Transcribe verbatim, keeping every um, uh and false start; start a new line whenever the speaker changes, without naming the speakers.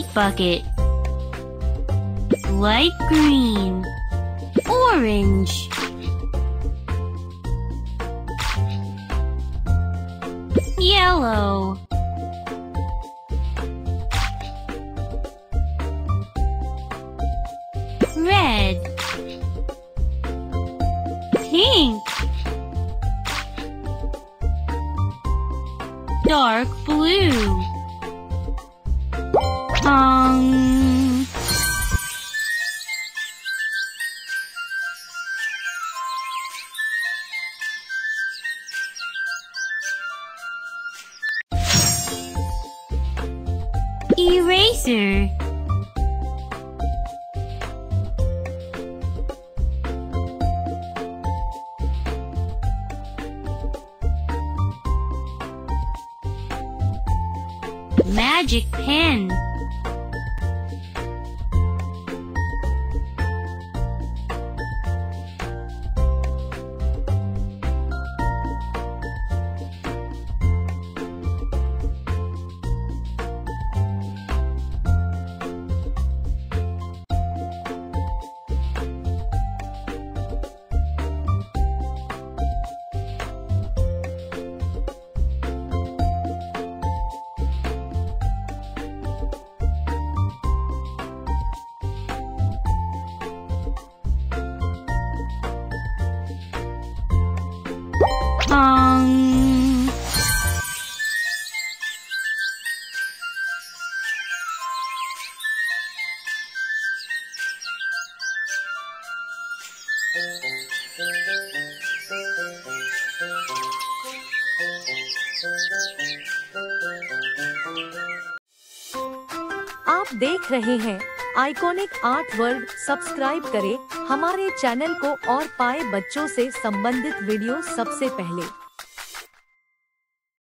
Paint bucket. Light green. Orange. Yellow. Red. Pink. Dark blue. Um... Eraser. Magic pen. Um...
आप देख रहे हैं iconic art world. Subscribe करें हमारे channel को और पाए बच्चों से संबंधित वीडियो सबसे पहले।